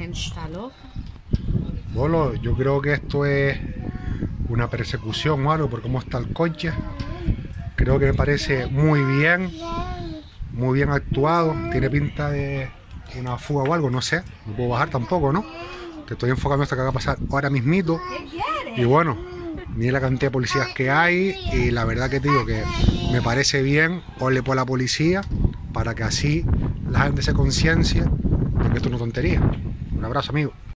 gente está loca. Bolo, yo creo que esto es una persecución o algo por cómo está el coche. Creo que me parece muy bien actuado. Tiene pinta de una fuga o algo, no sé. No puedo bajar tampoco, ¿no? Te estoy enfocando esto que va a pasar ahora mismito. Y bueno, mira la cantidad de policías que hay. Y la verdad que te digo que me parece bien. Ole por la policía, para que así la gente se conciencie de que esto no es tontería. Un abrazo, amigo.